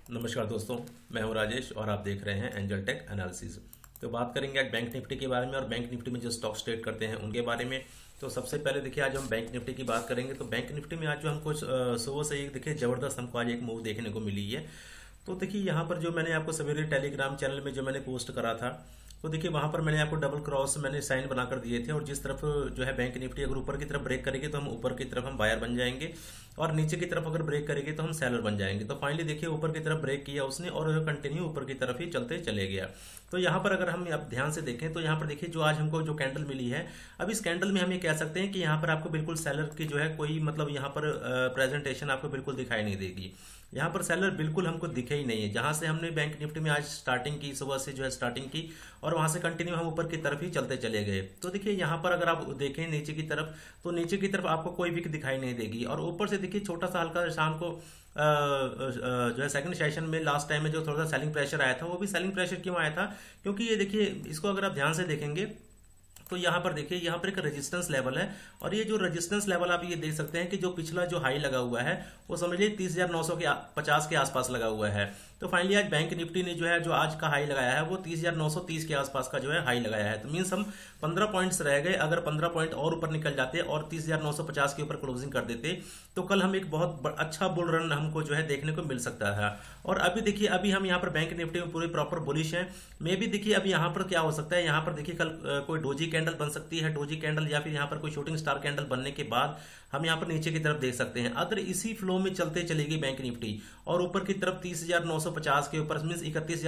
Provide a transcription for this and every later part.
नमस्कार दोस्तों, मैं हूं राजेश और आप देख रहे हैं एंजल टेक एनालिसिस। तो बात करेंगे आज बैंक निफ्टी के बारे में और बैंक निफ्टी में जो स्टॉक्स ट्रेड करते हैं उनके बारे में। तो सबसे पहले देखिए, आज हम बैंक निफ्टी की बात करेंगे। तो बैंक निफ्टी में आज जो हमको सुबह से एक देखिए ज़बरदस्त हमको आज एक मूव देखने को मिली है। तो देखिए यहाँ पर जो मैंने आपको सवेरे टेलीग्राम चैनल में जो मैंने पोस्ट करा था, तो देखिए वहां पर मैंने आपको डबल क्रॉस मैंने साइन बनाकर दिए थे। और जिस तरफ जो है बैंक निफ्टी अगर ऊपर की तरफ ब्रेक करेगी तो हम ऊपर की तरफ हम बायर बन जाएंगे, और नीचे की तरफ अगर ब्रेक करेगी तो हम सेलर बन जाएंगे। तो फाइनली देखिए ऊपर की तरफ ब्रेक किया उसने और कंटिन्यू ऊपर की तरफ ही चलते चले गया। तो यहाँ पर अगर हम अब ध्यान से देखें तो यहाँ पर देखिए जो आज हमको जो कैंडल मिली है, अब इस कैंडल में हम ये कह सकते हैं कि यहाँ पर आपको बिल्कुल सेलर की जो है कोई मतलब यहाँ पर प्रेजेंटेशन आपको बिल्कुल दिखाई नहीं देगी। यहाँ पर सेलर बिल्कुल हमको दिखे ही नहीं है। जहां से हमने बैंक निफ्टी में आज स्टार्टिंग की, सुबह से जो है स्टार्टिंग की और वहां से कंटिन्यू हम ऊपर की तरफ ही चलते चले गए। तो देखिए यहाँ पर अगर आप देखें नीचे की तरफ, तो नीचे की तरफ आपको कोई भी दिखाई नहीं देगी। और ऊपर से देखिए छोटा सा हल्का शाम को जो है सेकंड सेशन में लास्ट टाइम में जो थोड़ा सा सेलिंग प्रेशर आया था, वो भी सेलिंग प्रेशर क्यों आया था? क्योंकि ये देखिए इसको अगर आप ध्यान से देखेंगे तो यहाँ पर देखिए यहाँ पर एक रेजिस्टेंस लेवल है, और ये जो रेजिस्टेंस लेवल आप ये देख सकते हैं कि जो पिछला जो हाई लगा हुआ है वो समझ लीजिए 30,950 के आसपास लगा हुआ है। तो फाइनली आज बैंक निफ्टी ने जो है जो आज का हाई लगाया है वो 30,930 के आसपास का जो है हाई लगाया है। तो मीन्स हम 15 पॉइंट्स रह गए। अगर 15 पॉइंट और ऊपर निकल जाते और 30,950 के ऊपर क्लोजिंग कर देते तो कल हम एक बहुत अच्छा बुल रन हमको जो है देखने को मिल सकता है। और अभी देखिए अभी हम यहाँ पर बैंक निफ्टी में पूरे प्रॉपर बुलिश हैं। मे भी देखिए अब यहाँ पर क्या हो सकता है, यहाँ पर देखिए कल कोई डोजी कैंडल बन सकती है, डोजी कैंडल, या फिर यहाँ पर कोई शूटिंग स्टार कैंडल बनने के बाद हम यहाँ पर नीचे की तरफ देख सकते हैं। अगर इसी फ्लो में चलते चलेगी बैंक निफ्टी और ऊपर की तरफ 30,950 के ऊपर मीन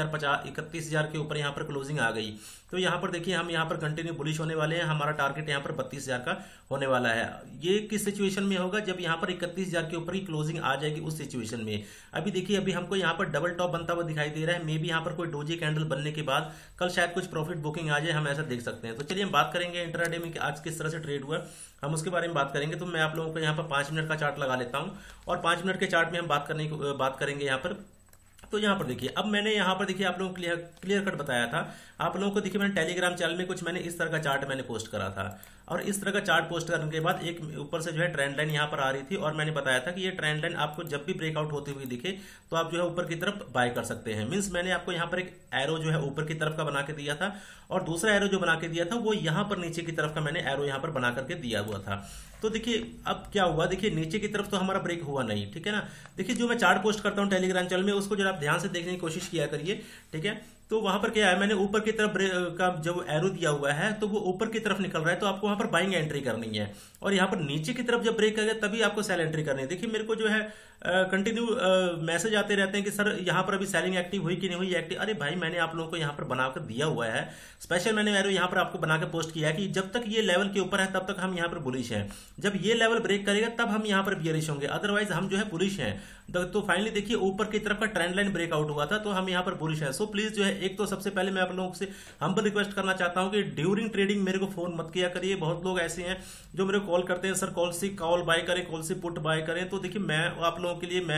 31,000 के ऊपर यहाँ पर क्लोजिंग आ गई, तो यहाँ पर देखिए हम यहाँ पर कंटिन्यू बुलिश होने वाले हैं। हमारा टारगेट यहाँ पर 32,000 का होने वाला है। ये किस सिचुएशन में होगा? जब यहाँ पर 31,000 के ऊपर ही क्लोजिंग आ जाएगी, उस सिचुएशन में। अभी देखिए अभी हमको यहाँ पर डबल टॉप बनता हुआ दिखाई दे रहा है। मे बी यहाँ पर कोई डोजी कैंडल बनने के बाद कल शायद कुछ प्रॉफिट बुकिंग आ जाए, हम ऐसा देख सकते हैं। तो चलिए हम बात करेंगे इंट्राडे में आज किस तरह से ट्रेड हुआ, हम उसके बारे में बात करेंगे। तो मैं आप लोगों को यहाँ पर 5 मिनट का चार्ट लगा लेता हूँ और 5 मिनट के चार्ट में हम बात करेंगे यहाँ पर। तो यहाँ पर देखिए अब मैंने यहाँ पर देखिए आप लोगों को क्लियर कट बताया था। आप लोगों को देखिए मैंने टेलीग्राम चैनल में कुछ मैंने इस तरह का चार्ट मैंने पोस्ट करा था, और इस तरह का चार्ट पोस्ट करने के बाद एक ऊपर से जो है ट्रेंड लाइन यहाँ पर आ रही थी, और मैंने बताया था कि ये ट्रेंड लाइन आपको जब भी ब्रेकआउट होती हुई दिखे तो आप जो है ऊपर की तरफ बाय कर सकते हैं। मींस मैंने आपको यहाँ पर एक एरो जो है ऊपर की तरफ का बना के दिया था, और दूसरा एरो जो बना के दिया था वो यहाँ पर नीचे की तरफ का मैंने एरो यहाँ पर बना करके दिया हुआ था। तो देखिए अब क्या हुआ, देखिए नीचे की तरफ तो हमारा ब्रेक हुआ नहीं, ठीक है ना। देखिए जो मैं चार्ट पोस्ट करता हूँ टेलीग्राम चैनल में, उसको जरा आप ध्यान से देखने की कोशिश किया करिए, ठीक है। तो वहां पर क्या है, मैंने ऊपर की तरफ का जब एरो दिया हुआ है तो वो ऊपर की तरफ निकल रहा है, तो आपको वहां पर बाइंग एंट्री करनी है। और यहाँ पर नीचे की तरफ जब ब्रेक करेगा तभी आपको सेल एंट्री करनी है। देखिए मेरे को जो है कंटिन्यू मैसेज आते रहते हैं कि सर यहाँ पर अभी सेलिंग एक्टिव हुई कि नहीं हुई एक्टिव। अरे भाई मैंने आप लोगों को यहाँ पर बनाकर दिया हुआ है, स्पेशल मैंने एरो यहाँ पर आपको बनाकर पोस्ट किया है कि जब तक ये लेवल के ऊपर है तब तक हम यहाँ पर बुलिश हैं। जब ये लेवल ब्रेक करेगा तब हम यहाँ पर बियरिश होंगे, अदरवाइज हम जो है बुलिश हैं। तो फाइनली देखिए ऊपर की तरफ का ट्रेंड लाइन ब्रेकआउट हुआ था, तो हम यहाँ पर बुलिश हैं। सो प्लीज जो है एक तो सबसे पहले मैं आप लोगों से हम्बल रिक्वेस्ट करना चाहता हूँ कि ड्यूरिंग ट्रेडिंग मेरे को फोन मत किया करिए। बहुत लोग ऐसे हैं जो मेरे को कॉल करते हैं, सर कॉल से कॉल बाय करें, कॉल से पुट बाय करें। तो देखिए मैं आप लोगों के लिए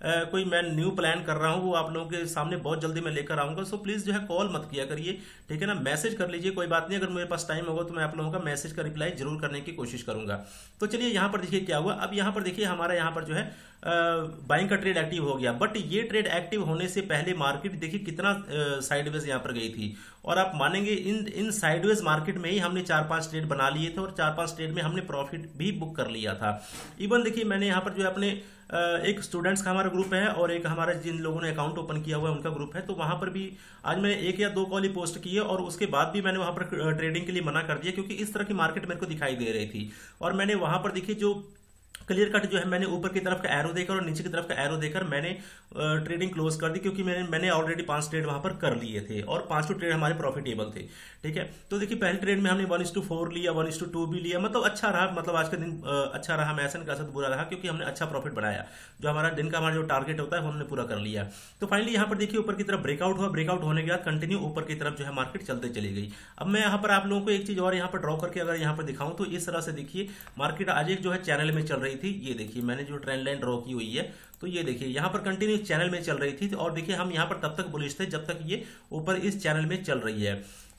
मैं न्यू प्लान कर रहा हूँ, वो आप लोगों के सामने बहुत जल्दी मैं लेकर आऊंगा। सो प्लीज जो है कॉल मत किया करिए, ठीक है ना। मैसेज कर लीजिए, कोई बात नहीं। अगर मेरे पास टाइम होगा तो मैं आप लोगों का मैसेज का रिप्लाई जरूर करने की कोशिश करूंगा। तो चलिए यहाँ पर देखिए क्या हुआ। अब यहाँ पर देखिए हमारा यहाँ पर जो है बाइंग का ट्रेड एक्टिव हो गया, बट ये ट्रेड एक्टिव होने से पहले मार्केट देखिए कितना साइडवेज यहाँ पर गई थी। और आप मानेंगे इन साइडवेज मार्केट में ही हमने 4-5 ट्रेड बना लिए थे, और 4-5 ट्रेड में हमने प्रॉफिट भी बुक कर लिया था। इवन देखिए मैंने यहाँ पर जो अपने एक स्टूडेंट्स का हमारा ग्रुप है और एक हमारा जिन लोगों ने अकाउंट ओपन किया हुआ है उनका ग्रुप है, तो वहां पर भी आज मैंने 1 या 2 कॉल ही पोस्ट किए, और उसके बाद भी मैंने वहां पर ट्रेडिंग के लिए मना कर दिया, क्योंकि इस तरह की मार्केट मेरे को दिखाई दे रही थी। और मैंने वहां पर देखिए जो क्लियर कट जो है मैंने ऊपर की तरफ का एरो देकर और नीचे की तरफ का एरो देकर मैंने ट्रेडिंग क्लोज कर दी, क्योंकि मैंने ऑलरेडी 5 ट्रेड वहां पर कर लिए थे और 5 ट्रेड हमारे प्रॉफिटेबल थे, ठीक है। तो देखिए पहले ट्रेड में हमने 1:4 लिया, 1:2 भी लिया, मतलब अच्छा रहा, मतलब आज का दिन अच्छा रहा। मैं ऐसा नहीं कह सकता बुरा रहा, क्योंकि हमने अच्छा प्रॉफिट बनाया। जो हमारा दिन का हमारा जो टारगेट होता है वो हमने पूरा कर लिया। तो फाइनली यहाँ पर देखिए ऊपर की तरफ ब्रेकआउट हुआ, ब्रेकआउट होने के बाद कंटिन्यू ऊपर की तरफ जो है मार्केट चलते चली गई। अब मैं यहाँ पर आप लोगों को एक चीज और यहाँ पर ड्रॉ करके अगर यहाँ पर दिखाऊं तो इस तरह से देखिए मार्केट आज एक जो है चैनल में चल रही थी। ये देखिए मैंने जो ट्रेंड लाइन ड्रॉ की हुई है, तो ये देखिए यहाँ पर कंटिन्यू चैनल में चल रही थी, और देखिए हम यहाँ पर तब तक बुलिश थे जब तक ये ऊपर इस चैनल में चल रही है।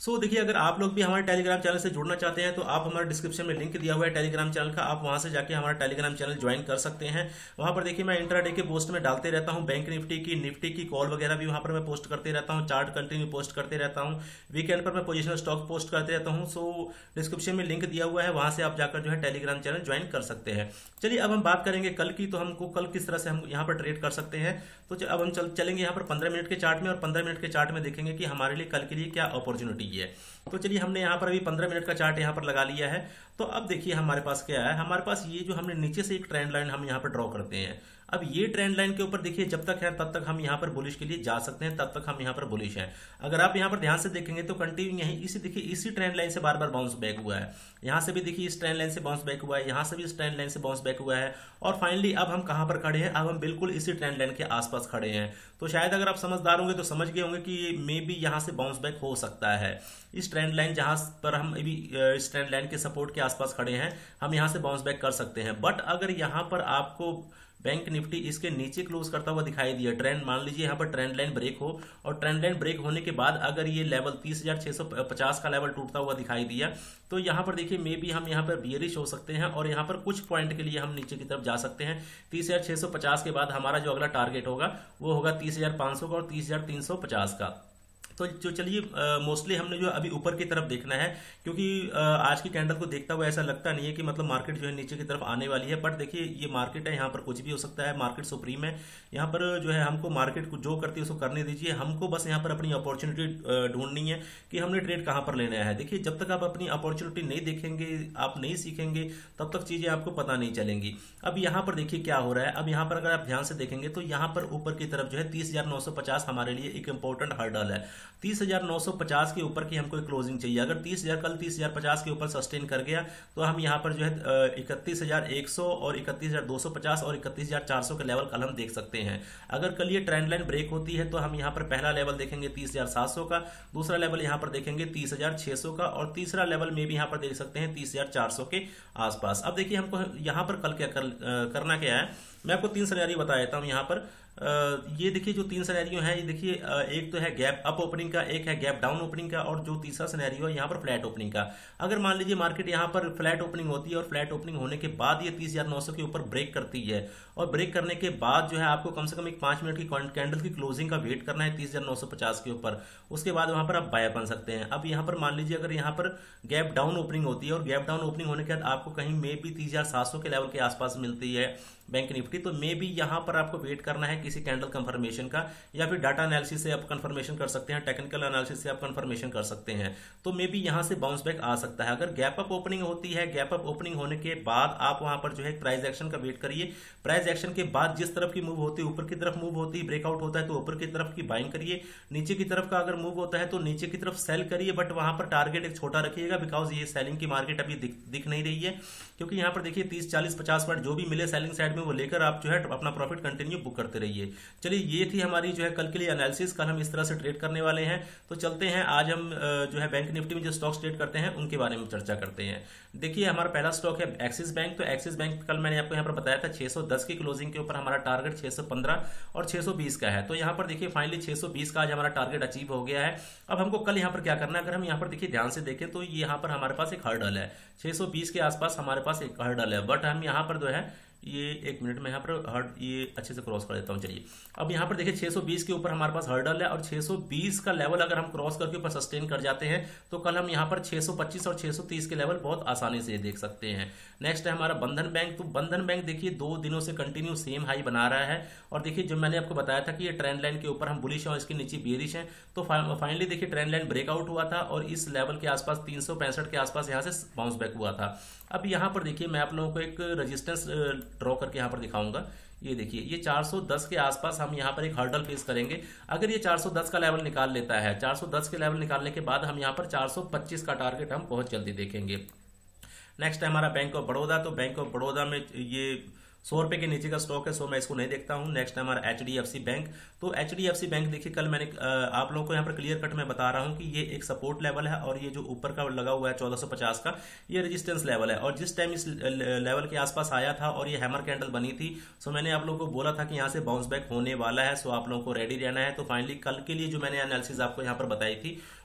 सो देखिए, अगर आप लोग भी हमारे टेलीग्राम चैनल से जुड़ना चाहते हैं तो आप हमारे डिस्क्रिप्शन में लिंक दिया हुआ है टेलीग्राम चैनल का, आप वहां से जाके हमारा टेलीग्राम चैनल ज्वाइन कर सकते हैं। वहां पर देखिए मैं इंट्राडे के पोस्ट में डालते रहता हूं, बैंक निफ्टी की कॉल वगैरह भी वहां पर मैं पोस्ट करते रहता हूं, चार्ट कंटिन्यू पोस्ट करते रहता हूं, वीकेंड पर मैं पोजिशनल स्टॉक पोस्ट करते रहता हूं। सो डिस्क्रिप्शन में लिंक दिया हुआ है, वहां से आप जाकर जो है टेलीग्राम चैनल ज्वाइन कर सकते हैं। चलिए अब हम बात करेंगे कल की, तो हमको कल किस तरह से हम यहाँ पर ट्रेड कर सकते हैं। तो अब हम चलेंगे यहाँ पर 15 मिनट के चार्ट में, और 15 मिनट के चार्ट में देखेंगे कि हमारे लिए कल के लिए क्या अपॉर्चुनिटी है। तो चलिए हमने यहाँ पर अभी 15 मिनट का चार्ट यहाँ पर लगा लिया है। तो अब देखिए हमारे पास क्या है, हमारे पास ये जो हमने नीचे से एक ट्रेंड लाइन हम यहाँ पर ड्रॉ करते हैं। अब ये ट्रेंड लाइन के ऊपर देखिए जब तक है तब तक हम यहाँ पर बुलिश के लिए जा सकते हैं, तब तक हम यहाँ पर बुलिश हैं। अगर आप यहाँ पर ध्यान से देखेंगे तो कंटिन्यू यही इसी देखिए इसी ट्रेंड लाइन से बार बार बाउंस बैक हुआ है। यहाँ से भी देखिए इस ट्रेंड लाइन से बाउंस बैक हुआ है, यहाँ से भी इस ट्रेंड लाइन से बाउंस बैक हुआ है, और फाइनली अब हम कहाँ पर खड़े हैं, अब हम बिल्कुल इसी ट्रेंड लाइन के आसपास खड़े हैं। तो शायद अगर आप समझदार होंगे तो समझ गए होंगे कि मे बी यहाँ से बाउंस बैक हो सकता है। इस ट्रेंड लाइन जहां पर हम अभी इस ट्रेंड लाइन के सपोर्ट के आसपास खड़े हैं, हम यहां से बाउंस बैक कर सकते हैं। बट अगर यहां पर आपको बैंक निफ्टी इसके नीचे क्लोज करता हुआ दिखाई दिया, ट्रेंड मान लीजिए यहाँ पर ट्रेंड लाइन ब्रेक हो, और ट्रेंड लाइन ब्रेक होने के बाद अगर ये लेवल 30,650 का लेवल टूटता हुआ दिखाई दिया, तो यहाँ पर देखिए मे बी हम यहाँ पर बियरिश हो सकते हैं, और यहाँ पर कुछ पॉइंट के लिए हम नीचे की तरफ जा सकते हैं। 30,650 के बाद हमारा जो अगला टारगेट होगा वो होगा 30,500 का और 30,350 का। तो जो चलिए मोस्टली हमने जो अभी ऊपर की तरफ देखना है, क्योंकि आज की कैंडल को देखता हुआ ऐसा लगता नहीं है कि मतलब मार्केट जो है नीचे की तरफ आने वाली है। बट देखिए ये मार्केट है, यहाँ पर कुछ भी हो सकता है, मार्केट सुप्रीम है। यहाँ पर जो है हमको मार्केट को जो करती है उसको करने दीजिए, हमको बस यहाँ पर अपनी अपॉर्चुनिटी ढूंढनी है कि हमने ट्रेड कहाँ पर लेना है। देखिए जब तक आप अपनी अपॉर्चुनिटी नहीं देखेंगे, आप नहीं सीखेंगे, तब तक चीजें आपको पता नहीं चलेंगी। अब यहाँ पर देखिए क्या हो रहा है, अब यहाँ पर अगर आप ध्यान से देखेंगे तो यहाँ पर ऊपर की तरफ जो है 30,950 हमारे लिए एक इंपॉर्टेंट हर्डल है। 30,950 के ऊपर की हमको एक क्लोजिंग चाहिए। अगर 30,000 कल 30,050 के ऊपर सस्टेन कर गया तो हम यहाँ पर जो है 31,100 और 31,250 और 31,400 के लेवल कल हम देख सकते हैं। अगर कल ये ट्रेंड लाइन ब्रेक होती है तो हम यहाँ पर पहला लेवल देखेंगे 30,700 का, दूसरा लेवल यहाँ पर देखेंगे 30,600 का, और तीसरा लेवल में भी यहाँ पर देख सकते हैं 30,400 के आसपास। अब देखिए हमको यहाँ पर कल क्या करना क्या है, मैं आपको 3 सिनेरियो बता देता हूँ। यहाँ पर ये देखिए जो 3 सिनेरियो है, ये देखिए एक तो है गैप अप ओपनिंग का, एक है गैप डाउन ओपनिंग का, और जो तीसरा सिनेरियो है यहाँ पर फ्लैट ओपनिंग का। अगर मान लीजिए मार्केट यहाँ पर फ्लैट ओपनिंग होती है और फ्लैट ओपनिंग होने के बाद ये 30,900 के ऊपर ब्रेक करती है, और ब्रेक करने के बाद जो है आपको कम से कम एक 5 मिनट की कैंडल की क्लोजिंग का वेट करना है 30,950 के ऊपर, उसके बाद वहां पर आप बाय बन सकते हैं। अब यहाँ पर मान लीजिए अगर यहाँ पर गैप डाउन ओपनिंग होती है, और गैप डाउन ओपनिंग होने के बाद आपको कहीं मे भी 30,700 के लेवल के आसपास मिलती है बैंक निफ्टी, तो मे भी यहां पर आपको वेट करना है किसी कैंडल कंफर्मेशन का, या फिर डाटा एनालिसिस से आप कंफर्मेशन कर सकते हैं, टेक्निकल एनालिसिस से आप कंफर्मेशन कर सकते हैं। तो मे भी यहां से बाउंस बैक आ सकता है। अगर गैप अप ओपनिंग होती है, गैप अप ओपनिंग होने के बाद आप वहां पर जो है प्राइस एक्शन का वेट करिए। प्राइस एक्शन के बाद जिस तरफ की मूव होती है, ऊपर की तरफ मूव होती है, ब्रेकआउट होता है तो ऊपर की तरफ की बाइंग करिए, नीचे की तरफ का अगर मूव होता है तो नीचे की तरफ सेल करिए, बट वहां पर टारगेट एक छोटा रखिएगा, बिकॉज ये सेलिंग की मार्केट अभी दिख नहीं रही है। क्योंकि यहाँ पर देखिए 30, 40, 50 पॉइंट जो भी मिले सेलिंग साइड में वो लेकर आप जो है अपना प्रॉफिट कंटिन्यू बुक करते रहिए। चलिए ये थी हमारी जो है कल के लिए एनालिसिस, कल हम इस तरह से ट्रेड करने वाले हैं। तो चलते हैं आज हम जो है बैंक निफ्टी में जो स्टॉक्स ट्रेड करते हैं उनके बारे में चर्चा करते हैं। देखिए हमारा पहला स्टॉक है एक्सिस बैंक। तो एक्सिस बैंक कल मैंने आपको यहाँ पर बताया था 610 की क्लोजिंग के ऊपर हमारा टारगेट 615 और 620 का है। तो यहाँ पर देखिए फाइनली 620 का आज हमारा टारगेट अचीव हो गया है। अब हमको कल यहाँ पर क्या करना है, अगर हम यहाँ पर देखिए ध्यान से देखें तो यहाँ पर हमारे पास एक हर्डल है 620 के आसपास, हमारे पास एक हर्डल है। बट हम यहाँ पर जो है ये एक मिनट में यहाँ पर ये अच्छे से क्रॉस कर देता हूँ। चलिए अब यहाँ पर देखिए 620 के ऊपर हमारे पास हर्डल है, और 620 का लेवल अगर हम क्रॉस करके ऊपर सस्टेन कर जाते हैं तो कल हम यहाँ पर 625 और 630 के लेवल बहुत आसानी से देख सकते हैं। नेक्स्ट है हमारा बंधन बैंक। तो बंधन बैंक देखिए 2 दिनों से कंटिन्यू सेम हाई बना रहा है, और देखिए जो मैंने आपको बताया था कि ये ट्रेंड लाइन के ऊपर हम बुलिश हैं और इसके नीचे बेरिश हैं। तो फाइनली देखिए ट्रेंड लाइन ब्रेकआउट हुआ था और इस लेवल के आसपास 365 के आसपास यहाँ से बाउंस बैक हुआ था। अब यहाँ पर देखिए मैं आप लोगों को एक रेजिस्टेंस ड्रॉ करके यहाँ पर दिखाऊंगा। ये देखिए ये 410 के आसपास हम यहाँ पर एक हर्डल फेस करेंगे। अगर ये 410 का लेवल निकाल लेता है, 410 के लेवल निकालने के बाद हम यहाँ पर 425 का टारगेट हम बहुत जल्दी देखेंगे। नेक्स्ट है हमारा बैंक ऑफ बड़ौदा। तो बैंक ऑफ बड़ौदा में ये 100 रुपए के नीचे का स्टॉक है, सो मैं इसको नहीं देखता हूं। नेक्स्ट है हमारा HDFC बैंक। तो HDFC बैंक देखिए कल मैंने आप लोगों को यहाँ पर क्लियर कट में बता रहा हूं कि ये एक सपोर्ट लेवल है, और ये जो ऊपर का लगा हुआ है 1450 का ये रेजिस्टेंस लेवल है। और जिस टाइम इस लेवल के आसपास आया था और ये हैमर कैंडल बनी थी, सो मैंने आप लोगों को बोला था कि यहाँ से बाउंस बैक होने वाला है, सो आप लोगों को रेडी रहना है। तो फाइनली कल के लिए जो मैंने एनालिसिस आपको यहाँ पर बताई थी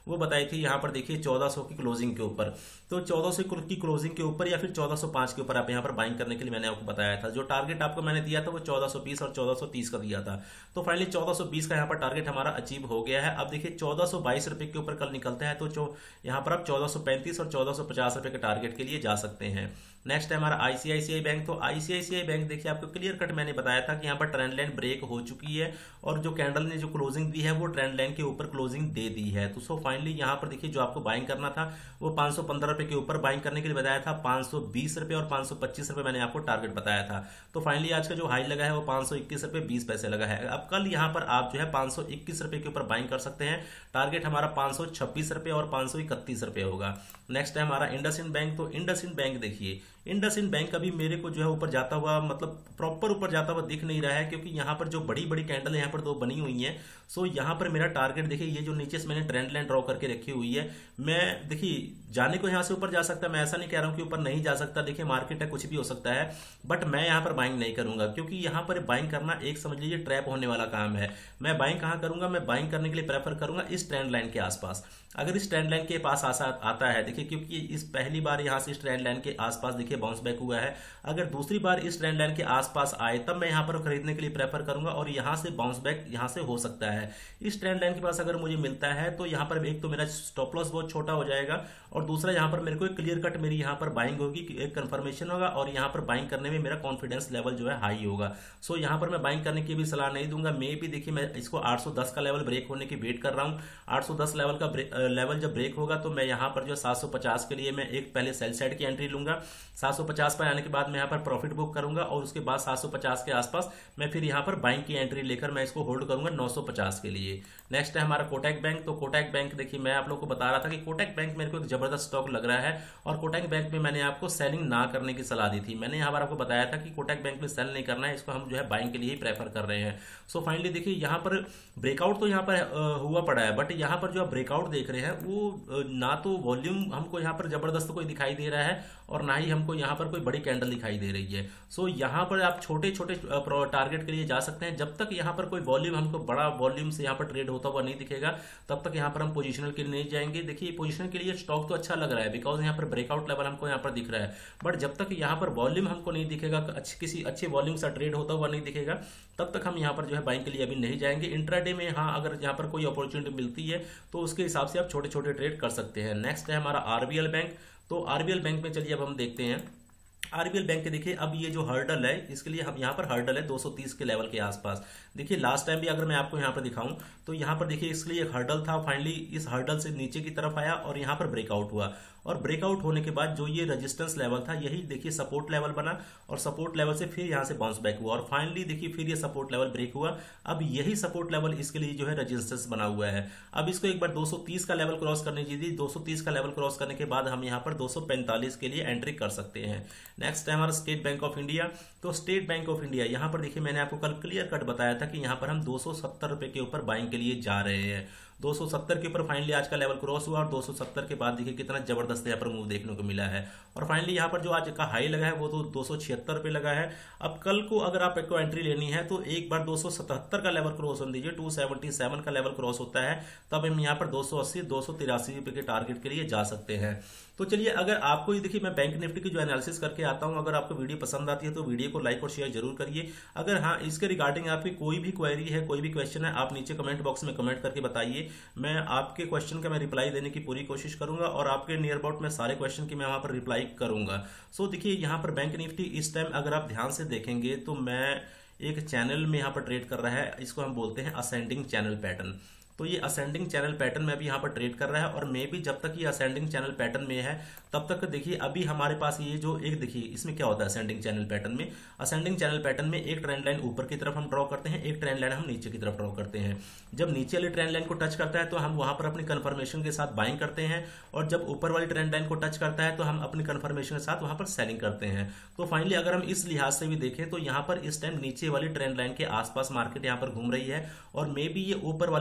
वो बताई थी यहाँ पर देखिए 1400 की क्लोजिंग के ऊपर। तो 1400 की क्लोजिंग के ऊपर या फिर 1405 के ऊपर आप यहाँ पर बाइंग करने के लिए मैंने आपको बताया था। जो टारगेट आपको मैंने दिया था वो 1420 और 1430 का दिया था। तो फाइनली 1420 का यहाँ पर टारगेट हमारा अचीव हो गया है। अब देखिए 1422 रुपए के ऊपर कल निकलता है, तो जो यहाँ पर आप 1435 और 1450 रुपए के टारगेट के लिए जा सकते हैं। नेक्स्ट है हमारा आईसीआईसीआई बैंक। तो आईसीआईसीआई बैंक देखिए आपको क्लियर कट मैंने बताया था कि यहाँ पर ट्रेंड लाइन ब्रेक हो चुकी है और जो कैंडल ने जो क्लोजिंग दी है वो ट्रेंड लाइन के ऊपर क्लोजिंग दे दी है। तो सो फाइनली यहाँ पर देखिए जो आपको बाइंग करना था वो 515 रुपए के ऊपर बाइंग करने के लिए बताया था। 520 रुपए और 525 रुपए मैंने आपको टारगेट बताया था। तो फाइनली आज का जो हाई लगा है वो 521 रुपए 20 पैसे लगा है। अब कल यहाँ पर आप जो है 521 रुपए के ऊपर बाइंग कर सकते हैं। टारगेट हमारा 526 रुपए और 531 रुपए होगा। नेक्स्ट है हमारा इंडसइंड बैंक। तो इंडसइंड बैंक देखिए, इंडसइंड बैंक अभी मेरे को जो है ऊपर जाता हुआ मतलब प्रॉपर ऊपर जाता हुआ दिख नहीं रहा है, क्योंकि यहाँ पर जो बड़ी बड़ी कैंडल यहाँ पर दो बनी हुई हैं। सो यहाँ पर मेरा टारगेट देखिए, ये जो नीचे से मैंने ट्रेंड लाइन ड्रॉ करके रखी हुई है, मैं देखिए जाने को यहाँ से ऊपर जा सकता है, मैं ऐसा नहीं कह रहा हूँ कि ऊपर नहीं जा सकता। देखिए मार्केट है, कुछ भी हो सकता है, बट मैं यहाँ पर बाइंग नहीं करूंगा, क्योंकि यहाँ पर बाइंग करना एक समझ लीजिए ट्रैप होने वाला काम है। मैं बाइंग कहाँ करूंगा, मैं बाइंग करने के लिए प्रेफर करूंगा इस ट्रेंड लाइन के आसपास। अगर इस ट्रेंड लाइन के पास आता है देखिए, क्योंकि इस पहली बार यहाँ से इस ट्रेंड लाइन के आसपास देखिए बाउंस बैक हुआ है। अगर दूसरी बार इस ट्रेंड लाइन के आसपास आए तब मैं यहाँ पर खरीदने के लिए प्रेफर करूंगा, और यहाँ से बाउंस बैक यहाँ से हो सकता है। इस ट्रेंड लाइन के पास अगर मुझे मिलता है तो यहाँ पर एक तो मेरा स्टॉप लॉस बहुत छोटा हो जाएगा, और दूसरा यहाँ पर मेरे को एक क्लियर कट मेरी यहाँ पर बाइंग होगी, एक कंफर्मेशन होगा, और यहाँ पर बाइंग करने में मेरा कॉन्फिडेंस लेवल जो है हाई होगा। सो यहाँ पर मैं बाइंग करने की भी सलाह नहीं दूंगा। मे भी देखिए मैं इसको 810 का लेवल ब्रेक होने की वेट कर रहा हूँ। 810 लेवल का लेवल जब ब्रेक होगा तो मैं यहाँ पर जो 750 के लिए मैं एक पहले सेल साइड की एंट्री लूंगा। 750 पर आने के बाद मैं यहाँ पर प्रॉफिट बुक करूंगा, और उसके बाद 750 के आसपास मैं फिर यहाँ पर बाइंग की एंट्री लेकर मैं इसको होल्ड करूंगा 950 के लिए। नेक्स्ट है हमारा कोटक बैंक। तो कोटक बैंक देखिए, मैं आप लोगों को बता रहा था कि कोटक बैंक मेरे को एक जबरदस्त स्टॉक लग रहा है, और कोटक बैंक में मैंने आपको सेलिंग ना करने की सलाह दी थी। मैंने यहाँ पर आपको बताया था कि कोटक बैंक में सेल नहीं करना है, इसको हम जो है बाइंग के लिए ही प्रेफर कर रहे हैं। सो फाइनली देखिए यहाँ पर ब्रेकआउट तो यहाँ पर हुआ पड़ा है, बट यहाँ पर जो आप ब्रेकआउट देख रहे हैं वो ना तो वॉल्यूम हमको यहाँ पर जबरदस्त कोई दिखाई दे रहा है, और ना ही हमको यहाँ पर कोई बड़ी कैंडल दिखाई दे रही है। सो यहाँ पर आप छोटे छोटे टारगेट के लिए जा सकते हैं। जब तक यहाँ पर कोई वॉल्यूम हमको बड़ा वॉल्यूम से यहाँ पर ट्रेड होता हुआ नहीं दिखेगा, तब तक यहाँ पर हम पोजीशनल के लिए नहीं जाएंगे। देखिए पोजीशनल के लिए स्टॉक तो अच्छा लग रहा है, बिकॉज यहाँ पर ब्रेकआउट लेवल हमको यहाँ पर दिख रहा है, बट जब तक यहाँ पर वॉल्यूम हमको नहीं दिखेगा, किसी अच्छे वॉल्यूम से ट्रेड होता हुआ नहीं दिखेगा, तब तक हम यहाँ पर जो है बाइंग के लिए अभी नहीं जाएंगे। इंट्राडे में हाँ अगर यहाँ पर कोई अपॉर्चुनिटी मिलती है तो उसके हिसाब से आप छोटे छोटे ट्रेड कर सकते हैं। नेक्स्ट है हमारा आरबीएल बैंक। तो आरबीएल बैंक में चलिए अब हम देखते हैं। आरबीएल बैंक के देखिए अब ये जो हर्डल है, इसके लिए हम यहाँ पर हर्डल है 230 के लेवल के आसपास। देखिए लास्ट टाइम भी अगर मैं आपको यहाँ पर दिखाऊं तो यहाँ पर देखिए इसके लिए एक हर्डल था, फाइनली इस हर्डल से नीचे की तरफ आया और यहाँ पर ब्रेकआउट हुआ, और ब्रेकआउट होने के बाद जो ये रेजिस्टेंस लेवल था यही देखिए सपोर्ट लेवल बना, और सपोर्ट लेवल से फिर यहाँ से बाउंस बैक हुआ, और फाइनली देखिए फिर ये सपोर्ट लेवल ब्रेक हुआ। अब यही सपोर्ट लेवल इसके लिए जो है रेजिस्टेंस बना हुआ है। अब इसको एक बार 230 का लेवल क्रॉस करने दीजिए। 230 का लेवल क्रॉस करने के बाद हम यहाँ पर 245 के लिए एंट्री कर सकते हैं। नेक्स्ट है हमारा स्टेट बैंक ऑफ इंडिया। तो स्टेट बैंक ऑफ इंडिया यहाँ पर देखिए मैंने आपको कल क्लियर कट बताया था कि यहाँ पर हम 270 रुपए के ऊपर बाइंग के लिए जा रहे हैं। 270 के ऊपर फाइनली आज का लेवल क्रॉस हुआ, और 270 के बाद देखिए कितना जबरदस्त यहाँ पर मूव देखने को मिला है, और फाइनली यहाँ पर जो आज का हाई लगा है वो तो 276 रुपए लगा है। अब कल को अगर आप को एंट्री लेनी है तो एक बार 277 का लेवल क्रॉस होने दीजिए, 277 का लेवल क्रॉस होता है तब हम यहाँ पर 280 283 रुपए के टारगेट के लिए जा सकते हैं। तो चलिए अगर आपको ये देखिए मैं बैंक निफ्टी की जो एनालिसिस करके आता हूं, अगर आपको वीडियो पसंद आती है तो वीडियो को लाइक और शेयर जरूर करिए। अगर हाँ इसके रिगार्डिंग आपकी कोई भी क्वेरी है, कोई भी क्वेश्चन है, आप नीचे कमेंट बॉक्स में कमेंट करके बताइए। मैं आपके क्वेश्चन का मैं रिप्लाई देने की पूरी कोशिश करूंगा, और आपके नियर अबाउट में सारे क्वेश्चन की मैं वहां पर रिप्लाई करूंगा। सो देखिए यहाँ पर बैंक निफ्टी इस टाइम अगर आप ध्यान से देखेंगे तो मैं एक चैनल में यहाँ पर ट्रेड कर रहा है, इसको हम बोलते हैं असेंडिंग चैनल पैटर्न। तो ये असेंडिंग चैनल पैटर्न में भी यहाँ पर ट्रेड कर रहा है, और मे भी जब तक ये असेंडिंग चैनल पैटर्न में है तब तक देखिए अभी हमारे पास ये जो एक देखिए इसमें क्या होता है असेंडिंग चैनल पैटर्न में। असेंडिंग चैनल पैटर्न में एक ट्रेंड लाइन ऊपर की तरफ हम ड्रॉ करते हैं, एक ट्रेंड लाइन हम नीचे की तरफ ड्रॉ करते हैं। जब नीचे वाली ट्रेंड लाइन को टच करता है तो हम वहां पर अपनी कंफर्मेशन के साथ बाइंग करते हैं, और जब ऊपर वाली ट्रेंड लाइन को टच करता है तो हम अपनी कंफर्मेशन के साथ वहां पर सेलिंग करते हैं। तो फाइनली अगर हम इस लिहाज से भी देखें तो यहाँ पर इस टाइम नीचे वाली ट्रेंड लाइन के आसपास मार्केट यहाँ पर घूम रही है, और मे बी ये ऊपर वाली ट्रेंड लाइन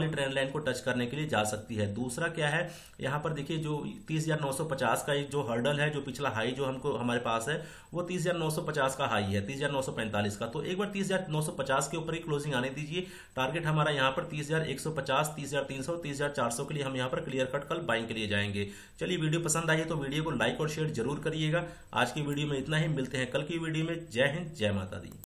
लाइन को टच करने के लिए जा सकती है। दूसरा क्या है, यहाँ पर देखिए जो 30,950 का एक जो हर्डल है, जो पिछला हाई जो हमको हमारे पास है वो 30,950 का हाई है, 30,945 का। तो एक बार 30,950 के ऊपर ही क्लोजिंग आने दीजिए। टारगेट हमारा यहाँ पर 30,150, 30,300, 30,400 के लिए हम यहाँ पर क्लियर कट कल बाइंग के लिए जाएंगे। चलिए, वीडियो पसंद आई है तो वीडियो को लाइक और शेयर जरूर करिएगा। आज की वीडियो में इतना ही, मिलते हैं कल की वीडियो में। जय हिंद, जय माता दी।